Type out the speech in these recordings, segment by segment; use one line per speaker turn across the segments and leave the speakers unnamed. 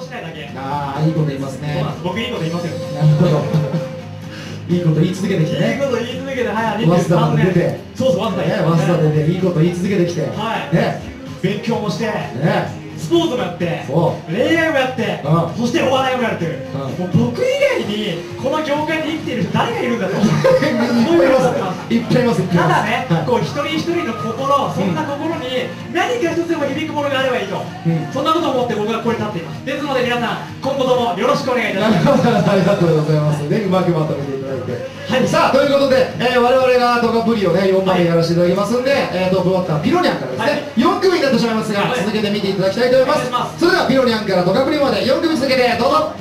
しないだけ。
ああ、いいこと言いますね。
そうなんです、僕いいこと言いますよ。
なるほど。いいこと言い続けてきてね。
いいこと言い続けて、はい、
早稲田まで出て、
そうそう、早稲田
早稲田で出ていいこと言い続けてきて、
はい
ね、
勉強もして、
ね、
スポーツもやって、恋愛もやって、そしてお笑いもやるという、もう僕以外にこの業界で生きている人誰がいるんだと。
いっぱいいます。
ただね、こう一人一人の心、そんな心に何か一つでも響くものがあればいいと、そんなことを思って僕はここに立っています。ですので皆さん、今後ともよろしくお願いいたします。
ありがとうございます。ね、うまくまとめていただいて。はい、さあ、ということで、我々がトカプリをね、4枚やらせていただきますんで、トップバッター、ピロニャンからですね、4組になってしまいますが、続けて見ていただきたいと思います。それでは、ピロニャンからトカプリまで4組続けて、どうぞ。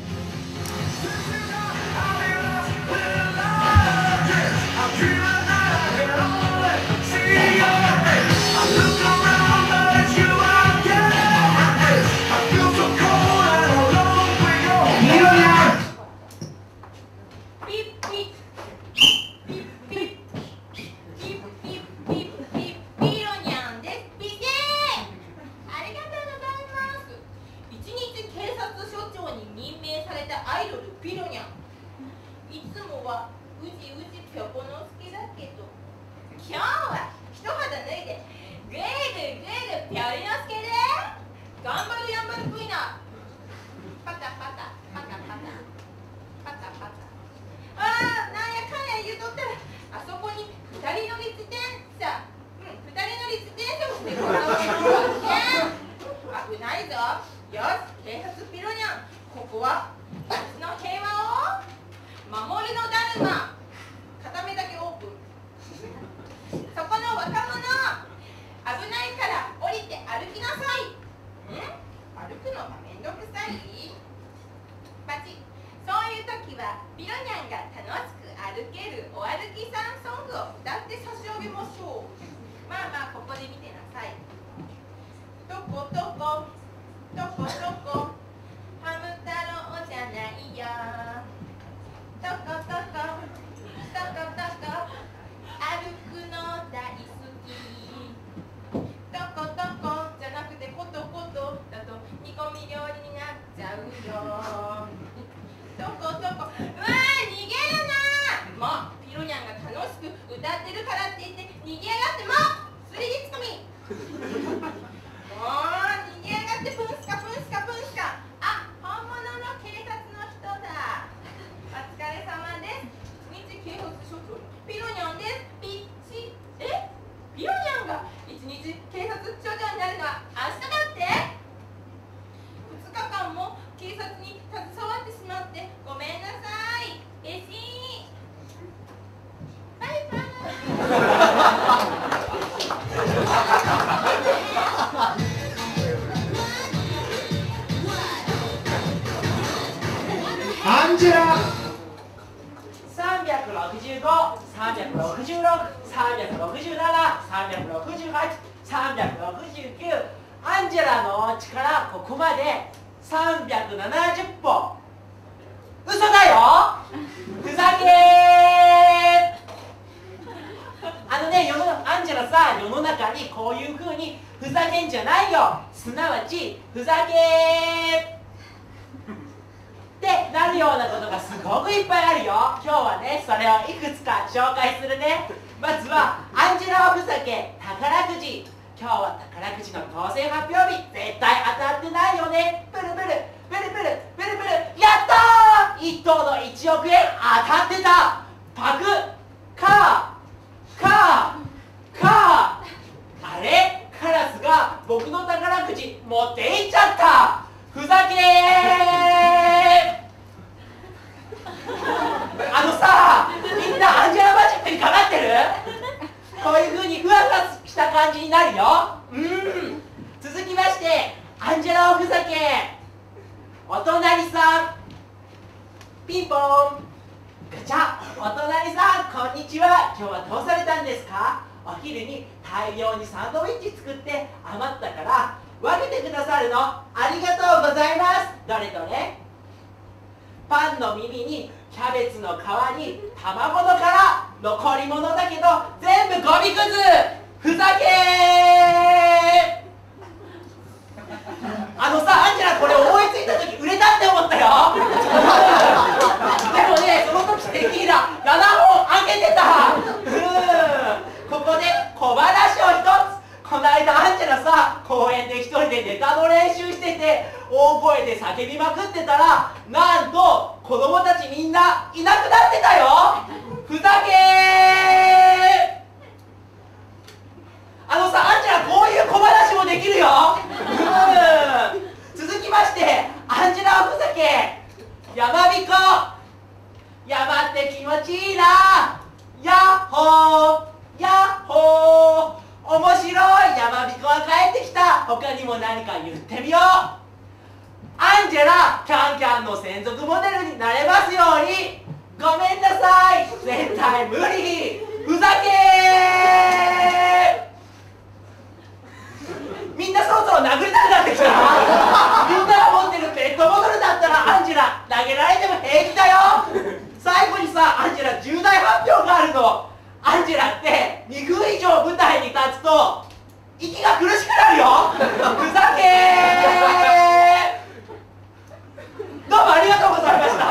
アンジェラ
365、366、367、368、369。アンジェラの力、ここまで370歩。嘘だよ、ふざけアンジェラさ、世の中にこういう風にふざけんじゃないよ、すなわちふざけってなるようなことがすごくいっぱいあるよ。今日はね、それをいくつか紹介するね。まずはアンジェラおふざけ宝くじ。今日は宝くじの当選発表日、絶対当たってないよね。プルプルプルプルプルプル、やったー、1等の1億円当たってた。パクカーあれ、カラスが僕の宝くじ持っていっちゃった。ふざけみんなアンジェラマジックにかかってる。こういう風にふわふわした感じになるよ。続きましてアンジェラおふざけお隣さん、ピンポンガチャ。お隣さん、こんにちは。今日はどうされたんですか？お昼に大量にサンドイッチ作って余ったから分けてくださるのありがとうございます。どれどれ。パンの耳にキャベツの皮に卵の殻、残り物だけど全部ゴミくず。ふざけアンジェラ、これ思いついた時の間アンジェラさ公園で一人でネタの練習してて大声で叫びまくってたらなんと子供たちみんないなくなってたよ。ふざけー。あのさアンジェラこういう小話もできるよ。続きましてアンジェラふざけやまびこ山って気持ちいいなヤッホーヤッホー面白いやまびこが帰ってきた。他にも何か言ってみよう。アンジェラキャンキャンの専属モデルになれますように。ごめんなさい絶対無理ふざけー。みんなそろそろ殴りたくなってきた。みんなが持ってるペットボトルだったらアンジェラ投げられても平気だよ。最後にさアンジェラ重大発表があるの。アンジェラって2分以上舞台に立つと息が苦しくなるよ。ふざけー。どうもありがとうございました。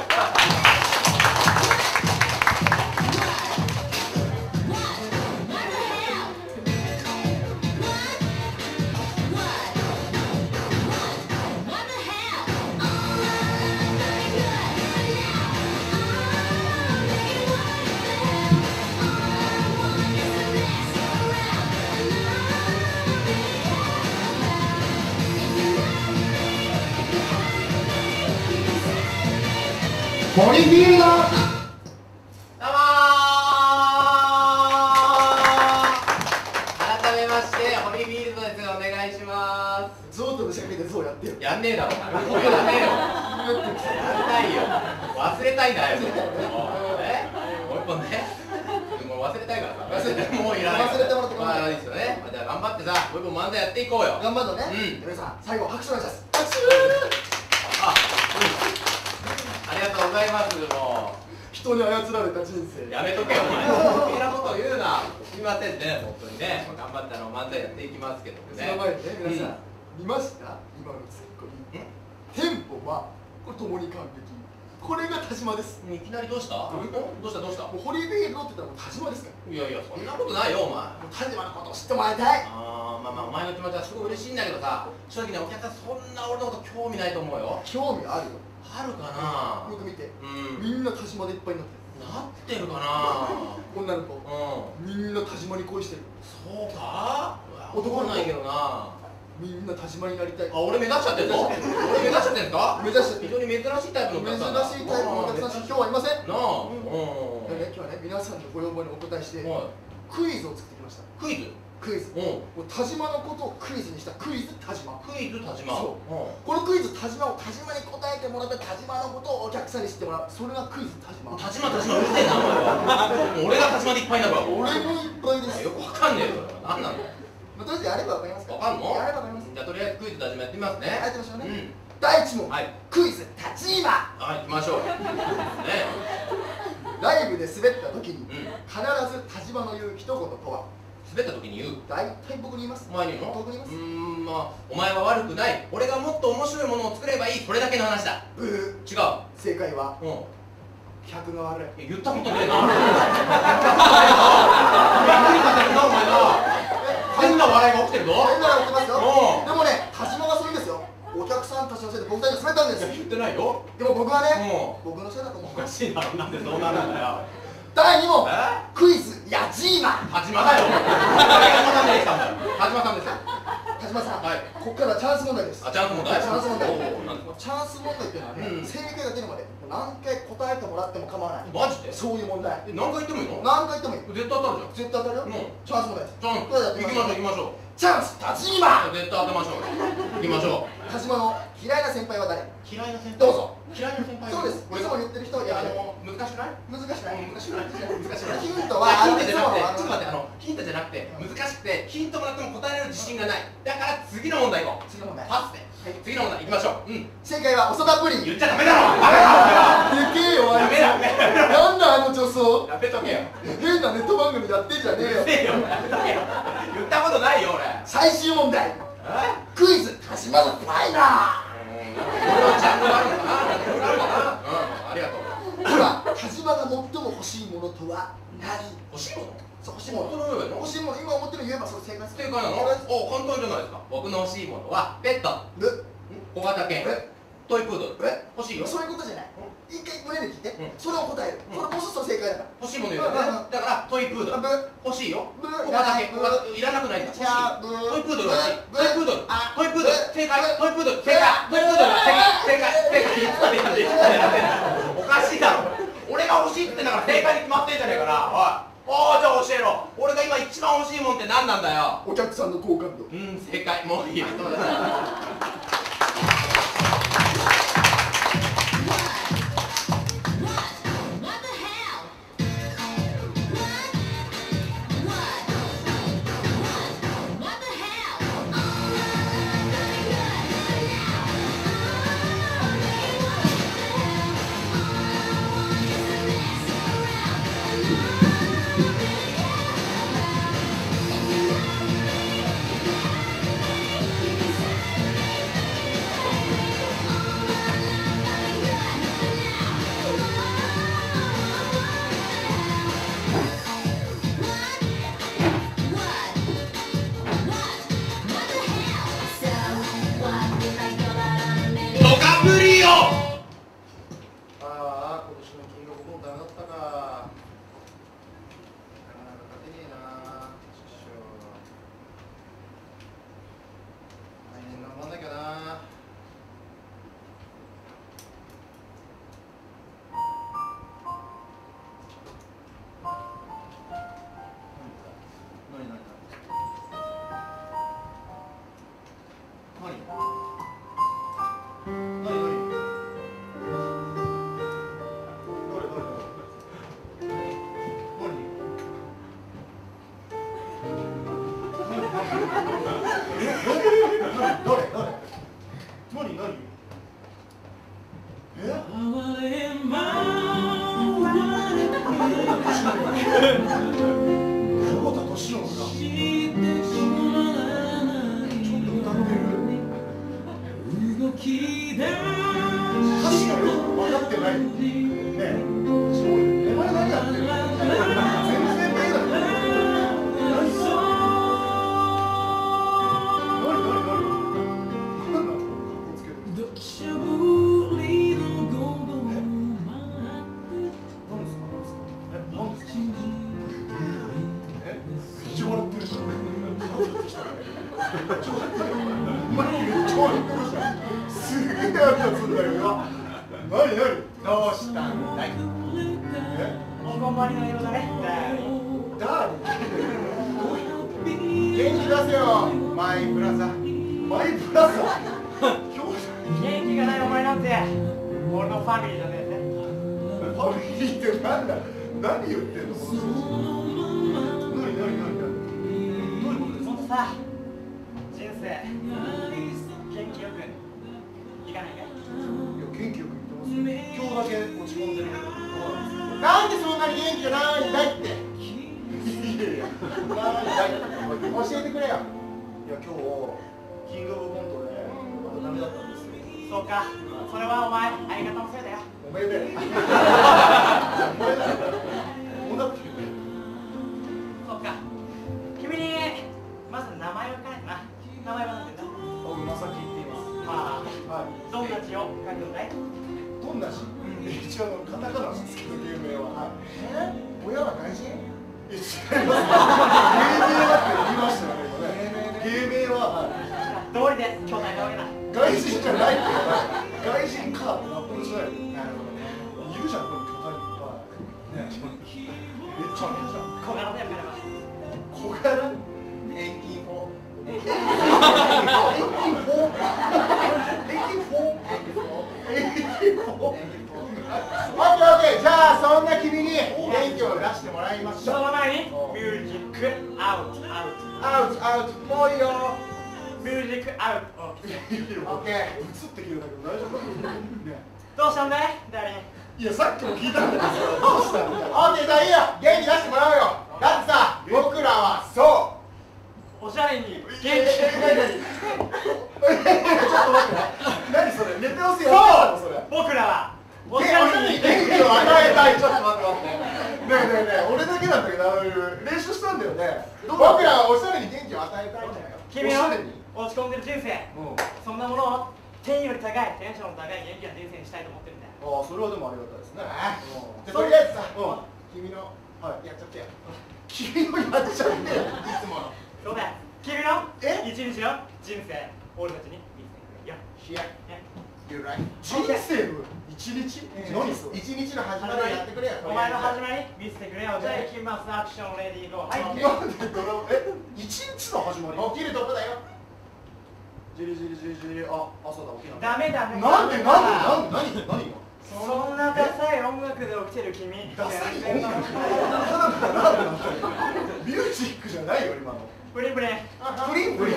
ホリフィールド。
どうもー。改めましてホリフィールドです。お願いします。
ゾウとのしゃべりでゾウやってよ。
やんねえだろ。やんねえよ。やんないよ。忘れたいんだよ。もう一本ね。もう忘れたいからさ。もういらない。
忘れてもらって
まあいいですよね。じゃあ頑張ってさ、もう一本漫才やっていこうよ。
頑張るのね。皆さん最後拍手お願いします。拍手。
ありがとうございます。もう
人に操られた人生。
やめとけよお前。余計なこと言うな。すみませんね、本当にね。頑張って漫才やっていきますけどもね。
その前にね、皆さん見ました？今のツッコミ。テンポはこれともに完璧。これが田島です。
いきなりどうした？どうしたどうした？
もうホリフィールドって言ったらもう田島ですから。
いやいや、そんなことないよお前。
田島のことを知ってもらいたい。
ああ、まあまあお前の気持ちはすごい嬉しいんだけどさ、正直ねお客さんそんな俺のこと興味ないと思うよ。
興味あるよ。
あるかな。
よく見て。
うん。
みんな田島でいっぱいになってる。
なってるかな。
女の子。みんな田島に恋してる。
そうか？
男の子
ないけどな。
みんな田島になりたい。
あ、俺目指しちゃってんの？俺目指しちゃってんすか？
目指して
非常に珍しいタイプのお
珍しい
客さんだ。
タイプのお客さん今日はいません。
なあ。
今日はね皆さんのご要望にお答えしてクイズを作ってきました。
クイズ？
クイズ。もう田島のことをクイズにしたクイズ田島。
クイズ田島。
そう。このクイズ田島を田島に答えてもらって田島のことをお客さんに知ってもらう。それがクイズ田島。
田島うるせえなお前は。俺が田島でいっぱいになるわ。
俺もいっぱいです。
よくわかんねえよ。何なの？
とりあえずやればわかりますか？
わかんの？
やればわかります。
じゃあとりあえずクイズ田島やってみますね。
やってみましょうね。第1問。クイズ田島。
はい、行きましょう。ね。
ライブで滑った時に必ず田島の言う一言とは？
滑った時に言う？
大体僕に言います。
お前に言うの？
僕に言います。
まあお前は悪くない。俺がもっと面白いものを作ればいい。それだけの話だ。
ブー。
違う。
正解は客が悪い。
言ったことねえな。逆に語るなお前な。変な笑いが起きてるぞ。
変な笑い起きてますよ。でもね、田島がそういうんですよ。お客さんたちのせいで僕たちが滑ったんです。
言ってないよ。
でも僕はね、僕のせいだと思う。
おかしいだろ。なんでそうなるんだよ。
第2問。クイズやじーま。
田島だよ。田島さんで来たんだよ。田島さんですよ。
田島さん、ここからチャンス問題です。
チャンス問題。
チャンス問題。
チ
チャンス問題っていうのはね、正解が出るまで何回答えてもらっても構わない。
マジで？
そういう問題。
何回言ってもいいの？
何回言ってもいい。
絶対当たるじゃん。
絶対当たるよ。チャンス問題です。
チャンス。行きましょう行きましょう。
チャンス田島。
絶対当てましょう。行きましょう。
田島の嫌いな先輩は誰？
嫌いな先輩。
どうぞ。
嫌いな先輩。
そうです。いつも言ってる人は
難しくない？
難しくない。
難しくない？難しくない。
ヒントは
ヒントじゃなくて、ちょっと待って、ヒントじゃなくて難しくてヒントもらっても答えられる自信がない。だから次の問題行こう。
次の問題。
パスで。次の問題行きましょう。
正解はおそばプリン。
言っちゃダメだろ。ダメだ。
でけえよ。
ダメだ。
なんだあの女装。
やめとけよ。
変なネット番組やってんじゃねえよ。
言ったことないよ俺。
最終問題。クイズ田島のファイナー。
ジャンルあるのかな。ありがとう。
では田島が最も欲しいものとは何？
欲しいもの？
欲しいもの、欲しいもの、今思ってる言えばそれ正解です。
正解なの？お、簡単じゃないですか。僕の欲しいものはペット、小型犬、トイプードル。欲しいよ。
そういうことじゃない。一回胸で聞いて、それを答える。これもう一つ正解だから。
欲しいもの言うよね。だからトイプードル欲しいよ。小型犬、いらなくないんだ。欲しい。トイプードル欲しい。トイプードル、トイプードル、正解。トイプードル、正解。トイプードル、正解。おかしいだろ。俺が欲しいって言ってんだから正解に決まってんじゃねえかな。おい。じゃあ教えろ。俺が今一番欲しいもんって何なんだよ。
お客さんの好感度。
正解。もういいよ。
どうしたんだい、ダリン。
いや、さっきも聞いたんだけど、どうしたんだよ。オッケー、じゃあいいよ、元気出してもらおうよ。だってさ、僕らはそう
おしゃれに元気。
ちょっと待って、何それ、寝てますよ。
そう、僕らはおしゃれに
元気を与えたい。ちょっと待って。ねえ、俺だけなんだけど、練習してなんだよね。僕らはおしゃれに元気を与えたいんだよ。
君の落ち込んでる人生、そんなものを天より高いテンションの高い元気な人生にしたいと思ってるんだよ。
ああ、それはでもありがたいですね。じゃあとりあえずさ、君のやっちゃってよ。君のやっちゃってよ。いつもの。
そうだよ。君の一日の人生、俺たちに見せてくれよ。
人生の一日？何それ？一日の始まりやってくれよ。
お前の始まり見せてくれよ。じゃあ行きます。アクションレディーゴー。はい。
なんで一日の始まり？起きるとこだよ。じりじりじりじり、あ、朝だ、起きな。
ダメダメ。
なんで何が？
そんなダサい音楽で起きてる君。
ダサい音楽？ミュージックじゃないよ今の。
プリンプリン。
プリンプリン。プリン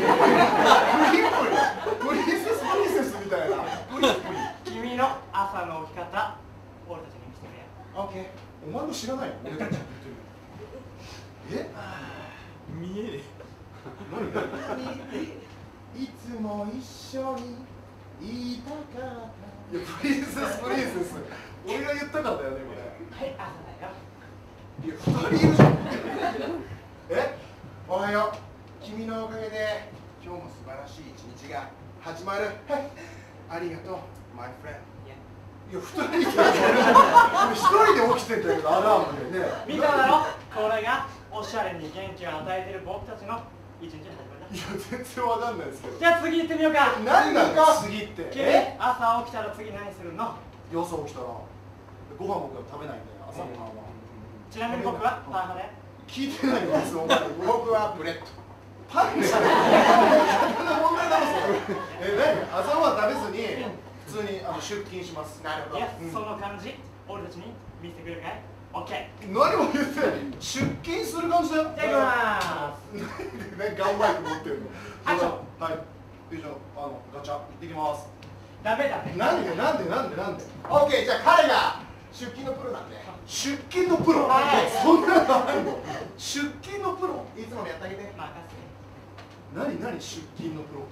プリン。プリンセスプリンセスみたいな。プリンプリン。
君の朝の起き方、俺たちに見せてくれよ。
オッケー。お前も知らないの？俺たちえ？
見える。
いつも一緒にいたかった。いや、プリンセスプリンセス。俺が言ったかったよね、これ。
はい、朝だよ。
いや、二人いるじゃん。おはよう。君のおかげで今日も素晴らしい一日が始まる。ありがとう、マイフレンド。いや、二人で一人で起きてんだけど、アラームでね。
見ただろ、これがおしゃれに元気を与えてる僕たちの一日の始まりだ。
いや、全然わかんないですけど。
じゃあ次行ってみようか。
何なの次って。
君、朝起きたら次何するの？
朝起きたらご飯僕は食べないんで、朝ごはんは。
ちなみに僕はパン派で。
聞いてないよ、僕はブレッド。パンでしょ。問題だろそれ。朝ごはん食べずに普通に出勤します。なるほど。
その感じ、俺たちに見せてくれるかい？オッケー。
何も言ってない。出勤する感じだよ。
じゃあ行きまーす。
ね、ガンマイク持ってるの。
アクション。
はい。よいしょ、ガチャ、行ってきます。
ダメダメ。
なんで。オッケー、じゃあ彼が出勤のプロなんで。出勤のプロ。そんなのあるの？出勤のプロ。いつものやってあげて。
任せて。
何出勤のプロって。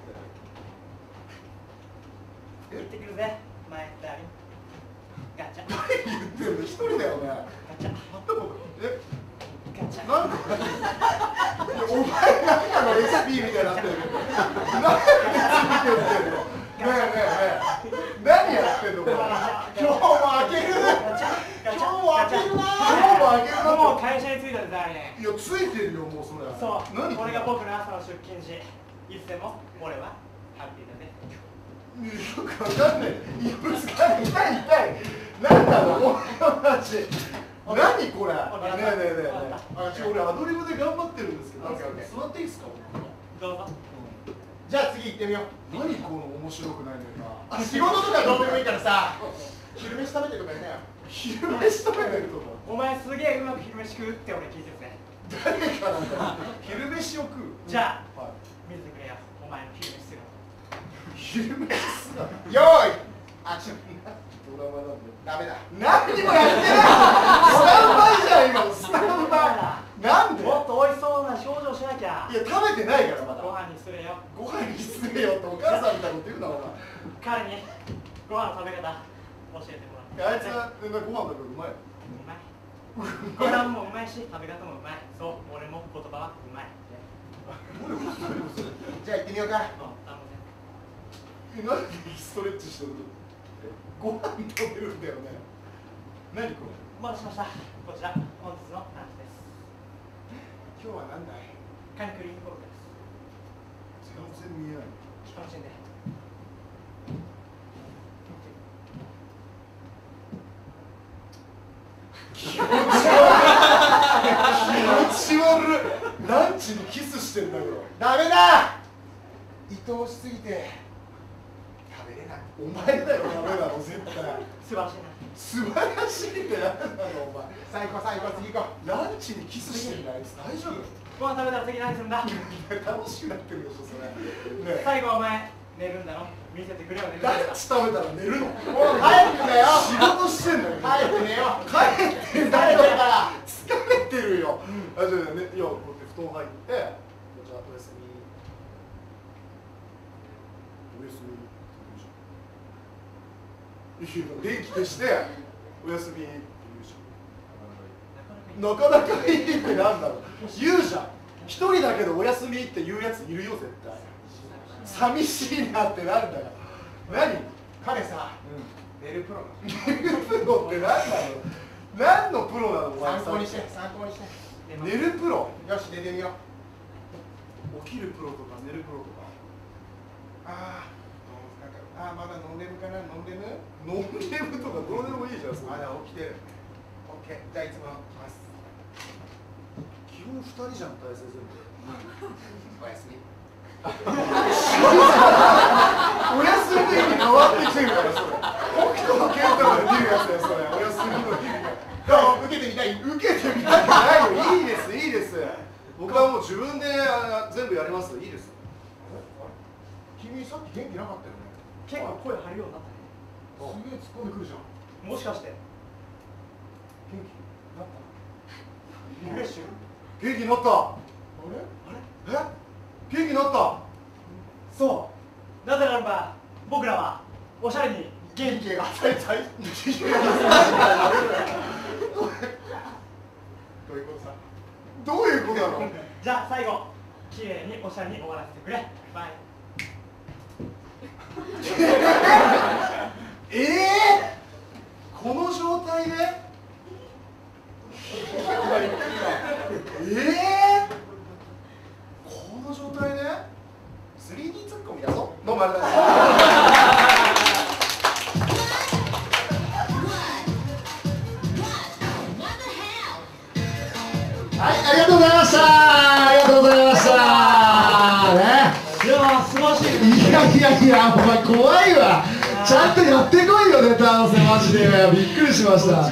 行ってくるぜ、前ダーリン。ガチャ。
何言ってんの？一人だよね。
ガチャ。ガチャ。
なんかお前なんかの SP みたいになってるけど。何やってんの？ねえ。何やってんのこれ。今日も開ける。今日も開けるな。
もう会社に着いたぜ、ダーリン。
いや、ついてるよ、もうそれ。
そう。
何？
これが僕の朝の出勤時。いつでも俺はハッピーだね。
よくわかんない。いや、ぶつかる。痛い。何なの？お前の話。何これ。ねえ。俺アドリブで頑張ってるんですけど。座っていいですか？
どうぞ。
じゃあ次行ってみよう。何この面白くないのか。仕事とかどうでもいいからさ、昼飯食べてとか言うなよ。昼飯食べてるとか。
お前すげえうまく昼飯食うって俺聞いてるぜ。
誰かなんだ。昼飯を食う。
じゃあ、見せてくれよ。お前の昼飯姿。
昼飯姿。よーい。アクション。ドラマなんで。ダメだ。何にもやってない。スタンバイじゃん今のスタンバイ。なんで？
もっと美味しそうな表情しなきゃ。
いや、食べてないからまだ。
ご飯に失礼よ。
ご飯に失礼よってお母さんみたいなこと言うなお
彼にご飯の食べ方教えてもらう。
前。あいつはご飯食べるうまい。
うまい。ご飯もうまいし、食べ方もうまい。そう、俺も言葉はうまい。
じゃあ行ってみようか。
頼むぜ。
なんでストレッチしてるの？ご飯食べるんだよね。何これ？
お待たせしました。こちら本日のランチです。
今日は何だい？
カニクリームコロッケです。
全然見えない。
楽しんで。
気持ち悪い。ランチにキスしてんだけど。ダメだ。愛おしすぎて食べれない。お前だよ、ダメだろ絶対。
素晴らしいな。
素晴らしいって何なのお前。最高次行こう。ランチにキスしてるのあいつ大丈夫？
ご飯食べたら次何するんだ？
楽しくなってるでしょそれ。ねえ。
最後お前寝るんだろ？見せてくれよ。
ランチ食べたら寝るの？もう
帰るんだよ。
仕事してんだよ。
帰って寝よう。
帰って
誰だから
疲れてるよ。あ、じゃあね、いや、こうやって布団入って、じゃあおやすみ。おやすみ。いいよ、電気消しておやすみって言うじゃん。
なかなか
なかなかいいってなんだろう。言うじゃん。一人だけどお休みって言うやついるよ絶対。寂しいなってなんだよ。何？彼さ、
寝るプロ
寝るプロってなんだろう。何のプロなのお前。
参考にして参考にして。
寝るプロ。
よし寝てみよう。
起きるプロとか寝るプロとか。
まだ飲んでるかな。飲んでる
ノンレムとかどうでもいいじゃん。
まだ起きてる。オッケー。じゃあいつもます。
基本2人じゃん大切に。
おやすみ。
お休みの意味変わってきてるからそれ。北斗の健太が見るやつだよそれ。お休みの意味が。
受けてみたい。
受けてみたくないよ。いいですいいです。僕はもう自分で全部やります。いいです。
君さっき元気なかったよね。
結構声張るようになったね。
すげえ突っ込んでくるじゃん。
もしかして
元気なった。リフレッシュ。
元気になった。
あれ？
え？元気になった。
そうなぜならば僕らはおしゃれに元気が
どういうことさ。どういうことなの？
じゃあ最後綺麗におしゃれに終わらせてくれ。バイ。
この状態でこの状態で 3D ツッコミだぞ。どうもありがとうございます。はい、ありがとうございました。ありがとうございましたね。
いやー素晴らしい。
いやお前怖いわ。ちゃんとやってこいよネタ合わせマジで。びっくりしました。はい、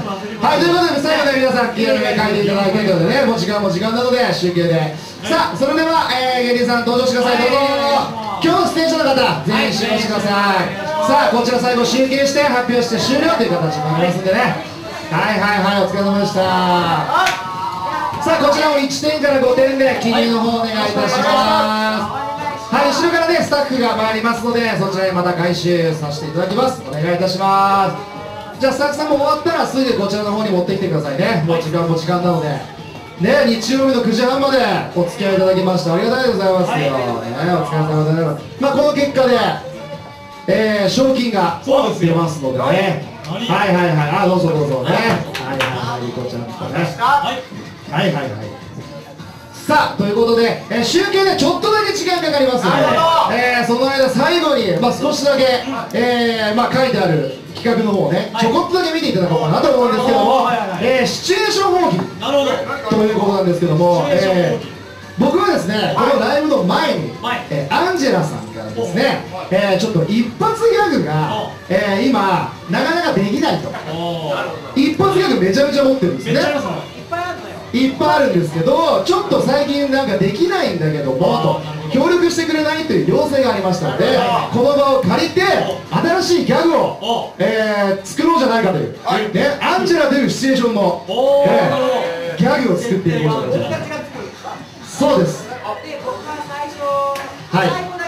ということで最後まで皆さん気合い書いていただいているのでね、もう時間も時間なので集計で、さあそれでは、芸人さん登場してください。どうぞ。今日のステージの方全員集合してください。さあこちら最後集計して発表して終了という形になりますんでね。はいお疲れ様でした。さあこちらも1点から5点で記入の方お願いいたします。はい、後ろからねスタッフが参りますのでそちらにまた回収させていただきます。お願いいたします。じゃあスタッフさんも終わったらすぐこちらの方に持ってきてくださいね。もう時間も時間なのでね、日曜日の9時半までお付き合いいただきましてありがたいでございますよ、ね、お疲れ様でございます。まあこの結果で、賞金が出ますのでね。はいどうぞどうぞね。はいこちらの方ね。はいさあということで、集計でちょっとだけ時間かかりますので、その間最後に、少しだけ、書いてある企画の方をねちょこっとだけ見ていただこうかなと思うんですけども、シチュエーション放棄ということなんですけども、僕はですねこのライブの前に、アンジェラさんからですね、ちょっと一発ギャグが、今なかなかできないと。一発ギャグめちゃめちゃ持ってるんですね。いっぱいあるんですけど、ちょっと最近なんかできないんだけどもと協力してくれないという要請がありましたので、この場を借りて新しいギャグを、作ろうじゃないかという、アンジェラというシチュエーションの、ギャグを作っていこうと思います。そうです。
で僕が最初だけがなんか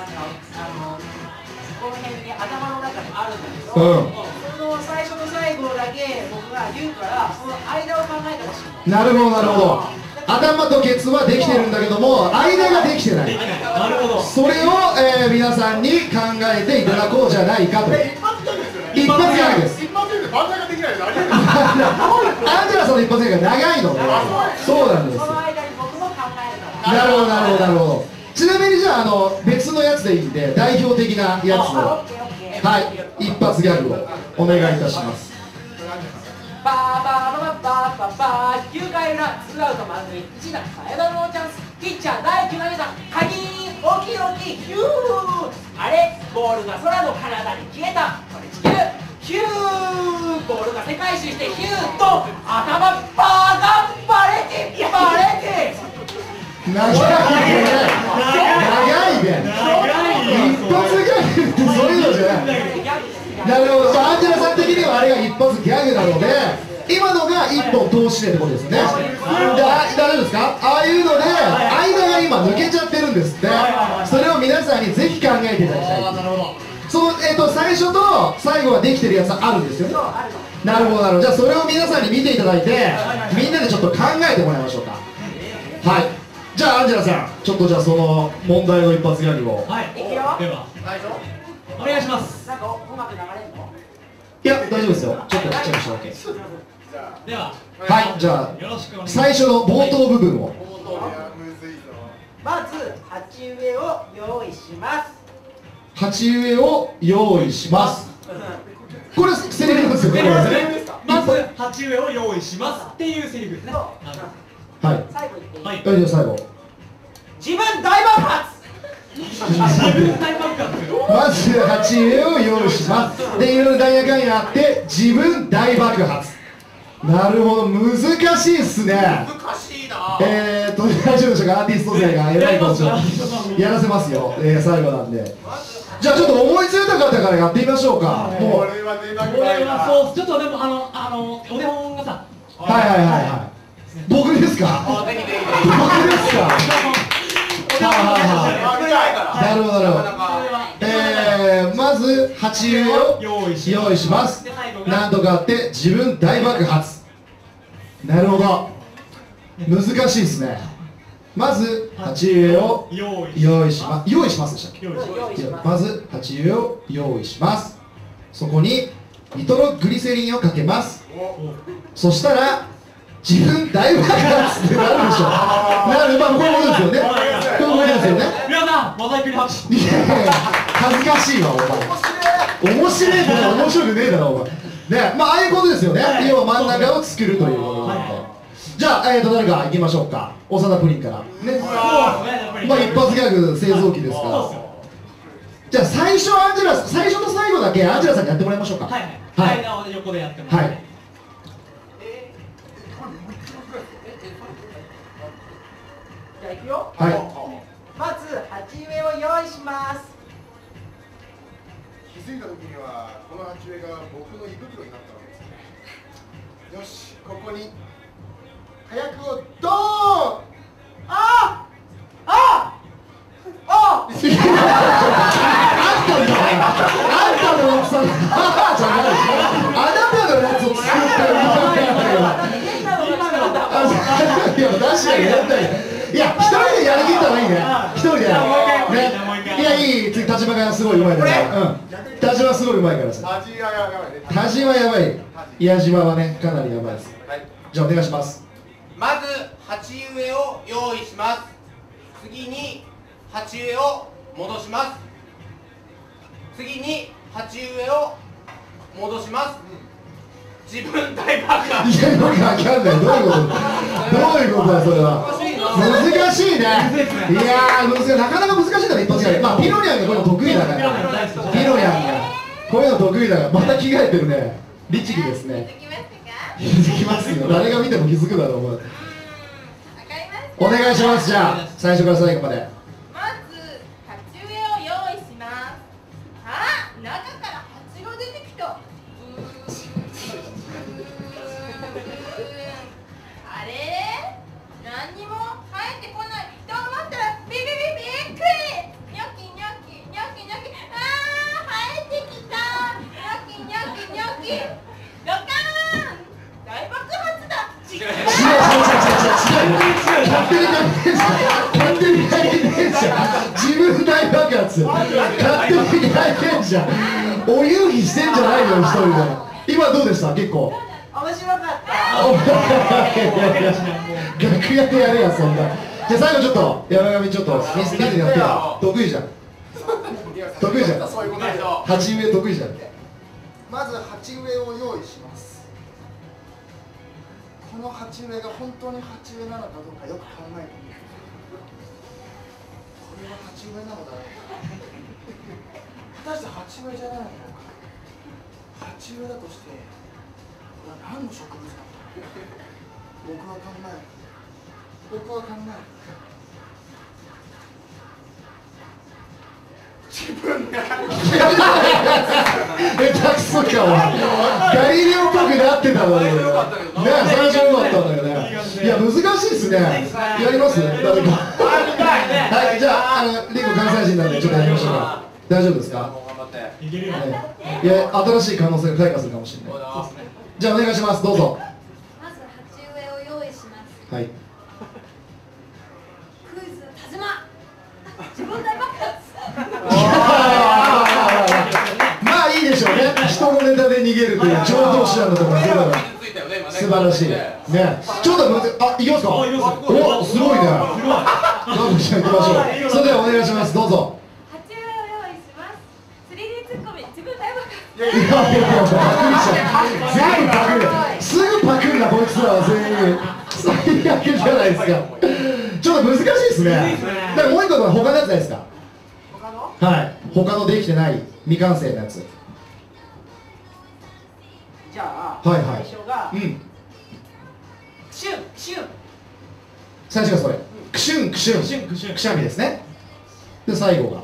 この辺に頭の中にあるんだけど、その最初の最後だけ僕が言うからその間を考えてほしい。
なるほど頭とケツはできてるんだけども間ができてない。
なるほど。
それを、皆さんに考えていただこうじゃないかと。一発ギャグです。
一発ギャグで万歳ができないのありがとう。
アンジェラさんの一発ギャグが長いので、そうなんです。
その間に僕も考えるから。
なるほど。ちなみにじゃあ別のやつでいいんで代表的なやつを、一発ギャグをお願いいたします。
バーバーバーバーバーバー9回裏ツーアウト満塁一打サヨナラのチャンスピッチャー大輝投げた鍵大きいヒューあれボールが空の彼方に消えたこれ地球ヒューボールが世界一周してヒューと頭バーガンバレティバレティ
長いね一発ギャグってそういうのじゃない。なるほど。アンジェラさん的にはあれが一発ギャグなので今のが一本通しでってことですね。大丈夫ですか。ああいうので間が今抜けちゃってるんですって。それを皆さんにぜひ考えていただきたい。その最初と最後はできてるやつあるんですよね。 なるほどなるほど。じゃあそれを皆さんに見ていただいて、みんなでちょっと考えてもらいましょうか。はい。じゃあアンジェラさん、ちょっとじゃあその問題の一発ギャグを。
はい。
いくよ。
ではお願いします。
なんかうまく流れるの？
いや大丈夫ですよ。ちょっとちっちゃくしただけ。
では
はい。じゃあ
よろしくお願いします。
最初の冒頭部分を。
まず鉢植えを用意します。
鉢植えを用意します。これセリフですよね。
まず鉢植えを用意しますっていうセリフですね。
はい。
最後言っていい？
はい。
大丈夫最後。
自分大爆発。
自分大爆発。
まず鉢植えを用意します。でいろいろなんやかんやあって自分大爆発。なるほど、難しいっすね。
難しいな。
大丈夫でしょうか、アーティスト勢が偉いことをやらせますよ、最後なんで。じゃあちょっと思いついた方からやってみましょうか。もう
これは出たく
こ
ないな。
れはそう、ちょっとでもお手本がさ、
はいはいはいはい。僕ですか？
あ、できていい。
僕ですか？なるほどなるほど。まず鉢植えを用意します。なんとかあって自分大爆発。なるほど。難しいですね。まず鉢植えを用意します。用意しますでしたっけ？まず鉢植えを用意します。そこにニトログリセリンをかけます。そしたら自分大爆発ってなるでしょ。なる、まあこういうことですよね。こういうことですよね。
皆さんモザイクに拍手。
いやいや恥ずかしいわお前。面白いって面白くねえだろお前。ね、まあああいうことですよね。要は真ん中を作るということなので。じゃあ誰か行きましょうか。長田プリンから。ね。まあ一発ギャグ製造機ですから。じゃあ最初と最後だけアンジェラさんにやってもらいましょうか。
はいはい。はい。横でやってもらって。
じゃあいくよ。
はい。
まず鉢植えを用意します。
気づいた時にはこの鉢植えが僕の胃袋になったわけですね。よし、ここに火薬をドーン。
あ
あんたの奥さんじゃない。あなたのやつを作ってるみたいな。いや、確かにやったり。いや、一人でやりきった方がいいね。一人で。ね。いや、いい。次、田島がすごい上手いから。うん。田島すごい上手いからさ。田島やばい。矢島はね、かなりやばいです。じゃあ、お願いします。
まず鉢植えを用意します。次に鉢植えを戻します。次に鉢植えを戻します。自分大爆発。
いや、よくわかんない。どういうことだそれは。難しいね。いやー、なかなか難しいから一発ギャグ。まあピロニャンがこういうの得意だから。ピロニャンがこういうの得意だから。また着替えてるね。律儀ですね。気づきますよ。誰が見ても気づくだろう。お願いします。じゃあ最初から最後まで。
まず鉢植えを用意します。あ、中から蜂が出てきた。あれ、何にも生えてこないと思ったらびっくり。ニョキニョキニョキニョキ。あー、生えてきた。ニョキニョキニョキ。ドカーン、大爆発だ。
違う。勝手に書いてんじゃん。自分大爆発。勝手に書いてんじゃん。お遊戯してんじゃないよ一人で。今どうでした？結構。
面白かった。
楽屋でやれやそんな。じゃあ最後ちょっと山上ちょっと見せてやってよ。得意じゃん。得意じゃん。
そういうことでしょ。
鉢植え得意じゃん。
まず鉢植えを用意します。この鉢植えが本当に鉢植えなのかどうかよく考えてみる。これは鉢植えなのだろうか。果たして鉢植えじゃないのか。鉢植えだとしてこれは何の植物なのか。僕は考える。自分が
下手くそかお前。ガリレオっぽくなってたのにね。最初よかったんだよね。いや難しいっすね。やります？誰か。はい、じゃあリコ関西人なんでちょっとやりましょうか。大丈夫ですか？いや新しい可能性が開花するかもしれない。じじゃあお願いします。どうぞ。
まず鉢植えを用意します。
はい。
クイズ田島自分大爆発。
まあいいでしょうね。人のネタで逃げるという常套手段だと思います。素晴らしい。ね。ちょっと待って、あ、いきますか。お、すごいね。なんでじゃあ行きましょう。それではお願いします。どうぞ。
鉢植えを用意します。3D ツッコミ自分大爆発。
いやいやいや、パクリじゃん。全部パクる。すぐパクるな、こいつらは全員。最悪じゃないですか。ちょっと難しいですね。だからもう一個は他のやつないですか。はい。他のできてない未完成のやつ。
じゃあ、
はいはい
最初が、
うん。
シュンシュン。
最初がそれ。クシュンクシュン。
クシュンクシュン
くしゃみですね。で、最後が。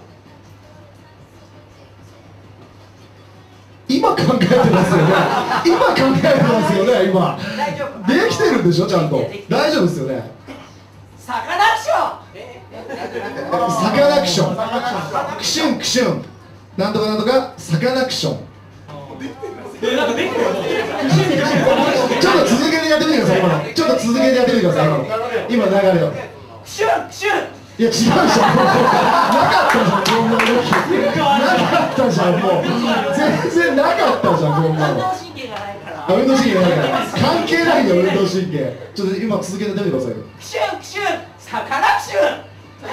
今考えてますよね。今考えてますよね、今。
大丈夫。
できてるんでしょ、ちゃんと。大丈夫ですよね。
サカナクション。
サカナクション。クシュンクシュン。なんとかなんとか、サカナクション。
なんかできてるよ。
ちょっと続けてやってみてください、今の。ちょっと続けてやってみてください、今の。今の流れを。
クシュンクシュン。
いや、違うじゃん。なかったじゃん、こんな動き。なかったじゃん、もう。全然なかったじゃん、こんなの。
運動神経がないから。
あ、運動神経ないから。関係ないよ、運動神経。ちょっと今続けてやってみてくださいよ。
クシュンクシュン。サカナクシュン。
サ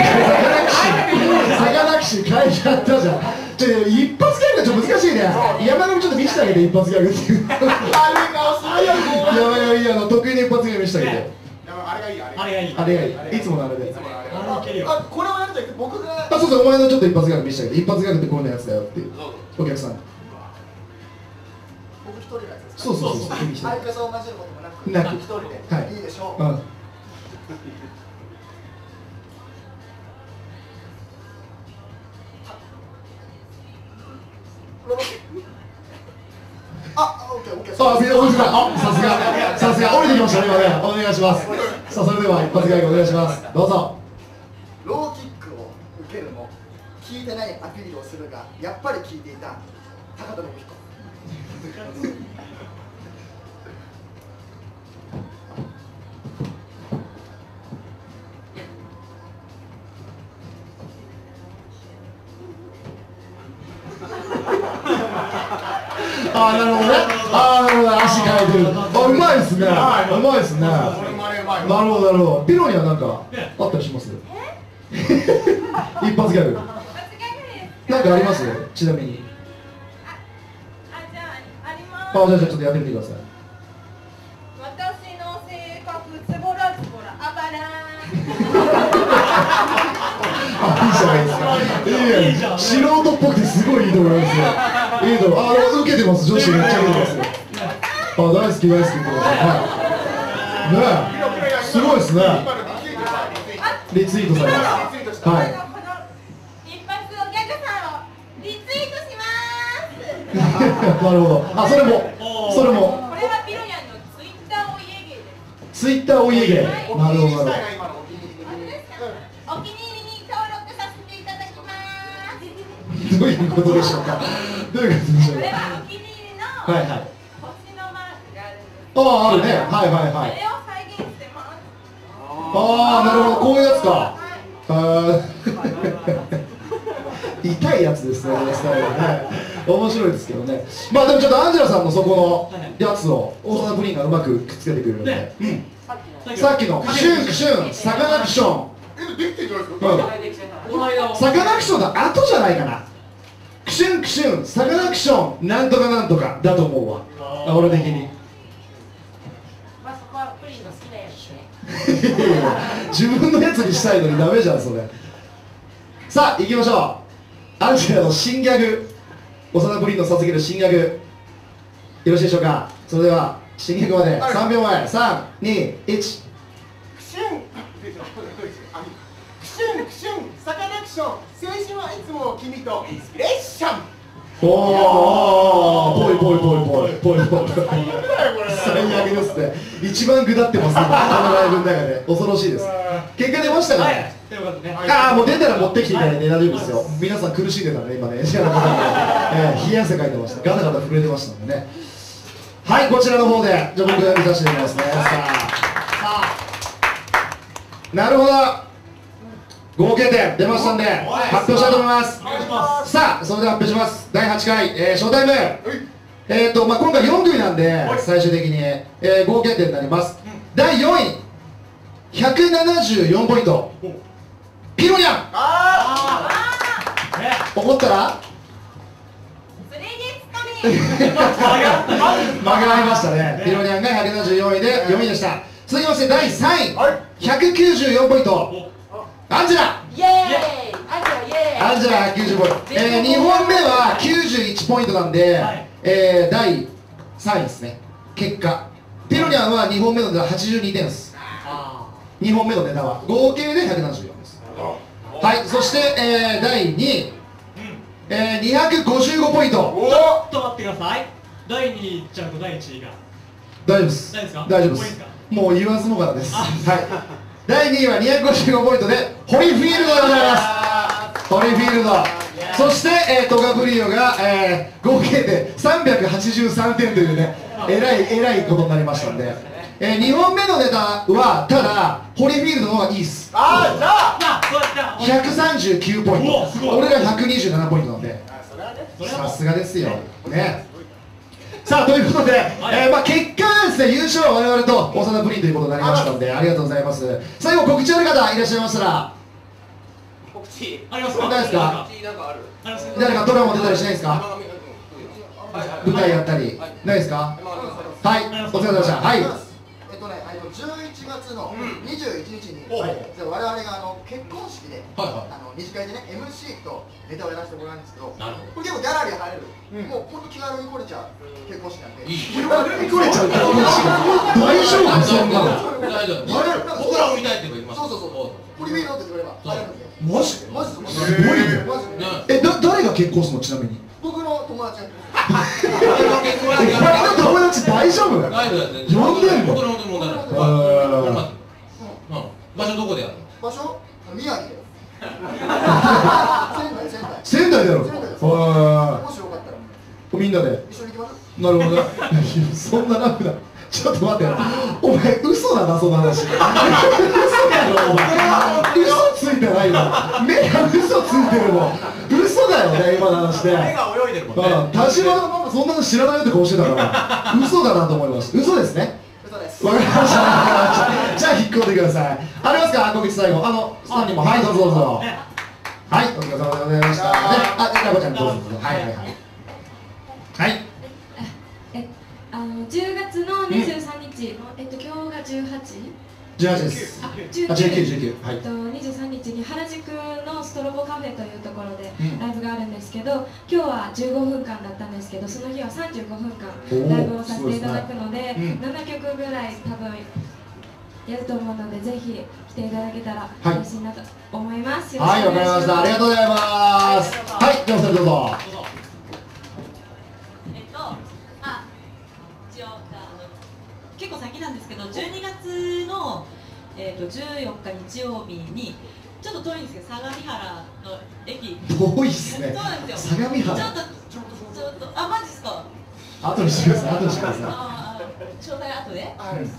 カナクシ書いちゃったじゃん。一発ギャグがちょっと難しいね。山上ちょっと見せてあげて、一発ギャグっていう。
あれ顔するやん。
山上いい、得意に一発ギャグ見せてあげて。
あれがいい、
あれがいい。
あれがいい。いつものあれで。
あ、これをやるとき僕が。
あ、そうそう、お前のちょっと一発ギャグ見せてあげて。一発ギャグってこういうやつだよっていう。お客さん。
僕一人のやつですか。
そうそうそう。君一人
相手と同じのことも
なく
なく。一人で。
はい
いいでしょう。
うん。
あ、オッケーオッケー。
あ、さすが降りてきましたね、今ね。お願いします。さあ、それでは一発ギャグお願いします。どうぞ。
ローキックを受けるも聞いてないアピールをするがやっぱり聞いていた高田信彦。
あー、なるほどね。あー、なるほど、足変えてる。あ、うまいっすね。うまいっすね。なるほど、なるほど。ピロにはなんかあったりします？一発ギャグ。なんかあります？ちなみに。
じゃあ、あります。
あ、じゃあちょっとやってみてください。
私の性格ズボラズボラあばら
あ、いいじゃないですか。いいじゃん。素人っぽくてすごいいいと思いますよ。いいと思う。あ、受けてます。女子めっちゃ受けてますよ。あ、大好き大好きってことです。はい。ねえ、すごいですね。リツイートされます。はい。
この一発のギャグさんをリツイートします。
なるほど。あ、それも。それも。
これはピロニャンのツイッターお家芸です。
ツイッターお家芸。なるほど、なるほど。
お気に入りに登録させていただきます。
どういうことでしょうか。どういうことでしょうか。
これはお気に入りの
はいはい。
星のマークがあるんです。
ああ、あるね。はいはいはい。
それを再現してます。
ああ、なるほど、こういうやつか。あ痛いやつですね、このスタイルね。面白いですけどね。まあでもちょっとアンジェラさんのそこのやつを大阪プリンがうまくくっつけてくれるので、さっきのクシュンクシュンサカナクション、
できてるじゃないですか。
この間
サカナクションの後じゃないかな。クシュンクシュンサカナクションなんとかなんとかだと思うわ、俺的に。
まあそこはプリンの好きなやつね。
自分のやつにしたいのにダメじゃんそれ。さあ行きましょう。アンジェラの新ギャグ、幼プリンの授ける新ギャグ、よろしいでしょうか。それでは新ギャグまで3秒前、3、2、1。
クシュンクシュンクシュンサカナクション、青春はいつも君とインスピレーション。
おー、ぽいぽいぽいぽいぽいぽい。最悪ですね。一番ぐだってます今、このライブの中で。恐ろしいです。結果出ましたかね。ああ、もう出たら持ってきていただいて大丈夫ですよ。皆さん苦しんでたね、今ね。冷や汗かいてました。ガタガタ震えてましたんでね。 はい、こちらの方でじゃあ僕が見させていただきますね。さあなるほど、合計点出ましたんで発表したいと思います。さあそれでは発表します。第8回、ショータイム、今回4組なんで最終的に、合計点になります。第4位174ポイント、ピロニャン。怒ったら曲がりましたね。ピロニャンが174位で4位でした。続きまして第3位194ポイント、アンジェラ。
イエーイ、
アンジェラ190ポイント、2本目は91ポイントなんで、第3位ですね。結果ピロニャンは2本目のネタ82点です。2本目のネタは合計で174です。はい、そして、第2位、255ポイント。
ちょっと待ってください。第2位いっちゃうと第1位が
大丈夫です。
大丈夫ですか？
大丈夫です。もう言わずもがなです。はい。第2位は255ポイントでホリフィールドでございます。ホリフィールド。そして、トガブリオが、合計で383点というね、えらいことになりましたんで、2本目のネタはただホリフィールドの方がいいです。139ポイント、俺ら127ポイントなんでさすがですよね。さあということで、結果はですね、優勝は我々と大阪プリンということになりましたので、ありがとうございます。最後告知ある方いらっしゃいましたら。
告知
ありますか？
誰ですか？
なんかある？
誰かドラマ出たりしないですか？舞台やったりないですか？はい、お疲れ様でした。はい。
11月の21日に、我々が結婚式で、二次会でね、MC とネタをやらせてもらうんですけど、これ結構ギャラリー入れる、もう本当気軽に来れちゃう結婚式なんで、
気軽に来れちゃう結婚式、大丈夫そんなの？
僕らも見たいって言います。
そう、これ見ろって言われば入るんで。
マジで？
マジで？
すごいね。誰が結婚するのちなみに？
僕の友達やってる。
お前の友達大丈夫？呼んでんの？
僕の問題ない。場所どこでやるの？
場所？宮城で。
仙台だろ。
もしよかったら
みんなで
一緒に行きます。
なるほど。そんなラフだ。ちょっと待って、お前嘘だな、その話。嘘だろ、お前。嘘ついてないよ。目が嘘ついてるもん。嘘だよね、今の話で。
目が泳いでるもんね。
田島のママそんなの知らないよって顔してたから嘘だなと思います。嘘ですね。
嘘です。
わかりました。じゃあ引っ込んでください。ありますか、告知最後。3人も、はい、どうぞどうぞ。はい、お疲れ様でございました。なこちゃんどうぞどうぞ。はいはいはい。はい。
10月の23日、今日が18？
18です。19。はい。
23日に原宿のストロボカフェというところでライブがあるんですけど、今日は15分間だったんですけど、その日は35分間ライブをさせていただくので、7曲ぐらい多分やると思うので、ぜひ来ていただけたら嬉しいなと思います。
はい、わかりました。ありがとうございます。はい、じゃあお二人どうぞ。
結構先なんですけど、12月の、14日日曜日にちょっと遠いんですけど、相模原の駅。
遠いっすね。
そうなんですよ。
相模原。
ちょっとマジですか。
後にしてください。後にしてください。
詳細後で。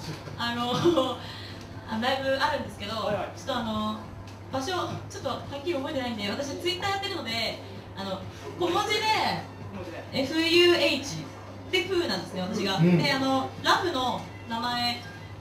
ライブあるんですけど、ちょっと場所ちょっとはっきり覚えてないんで、私ツイッターやってるので、小文字で FUH でプーなんですね、私が。でラフの名前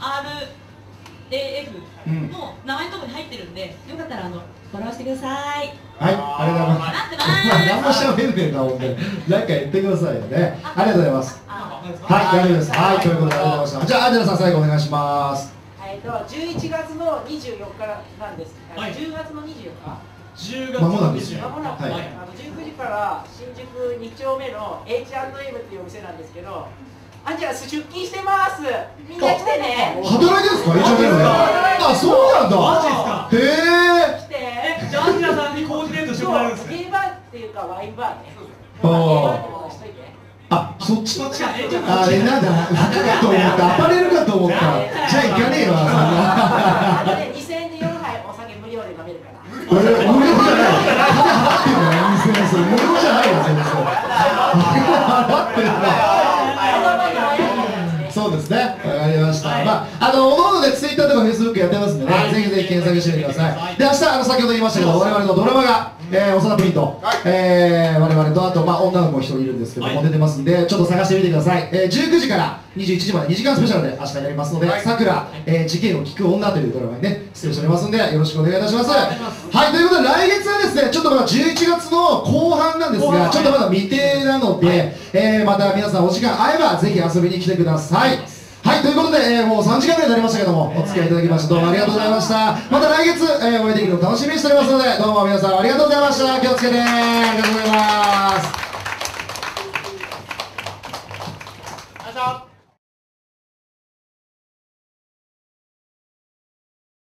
RAF の名前のところに入ってるんで、よかったらフォローしてください。
はい、ありがとうございます。
待ってます。
何もしゃべんねえな、ほんで。なんか言ってくださいよね。ありがとうございます。はい、大丈夫です。はい、ということでありがとうございました。じゃあアンジェラさん最後お願いします。
11月の24日なんです。10月の24日。
10月の24日。
まもなく19時から新宿2丁目の H&M っていうお店なんですけど、アンジェラス出勤してます。みんな来てね。
働いてるんですか、H&M で。あ、そうなんだ。
マジですか。
へえ。
来て。
じゃあアンジェラさんにコーディネートしてもらえるんですね。
ゲイバーっていうかワインバーね。
あ、そっち。
そっちか。
あれなんだ、服かと思った、アパレルかと思った。じゃあ行かねえわ。
2000円で4杯お酒無料で飲めるから。
無料じゃない。金払ってるのよ、2000円。それ無料じゃないよ、全然。払ってるの。 Twitter とか Facebook やってますんでね、ぜひぜひ検索してみてください。で、明日先ほど言いましたけど、我々のドラマが長田プリント、我々とあと女の子も一人いるんですけども出てますんで、ちょっと探してみてください。19時から21時まで2時間スペシャルで明日やりますので、さくら事件を聞く女というドラマにね出演しておりますんで、よろしくお願いいたします。はい、ということで来月はですね、ちょっとまだ11月の後半なんですが、ちょっとまだ未定なので、また皆さんお時間合えばぜひ遊びに来てください。はい、ということで、もう3時間ぐらいになりましたけども、お付き合いいただきましてどうもありがとうございました。また来月、お会いできるのを楽しみにしておりますので、どうも皆さんありがとうございました。気をつけて、ありがとうございます。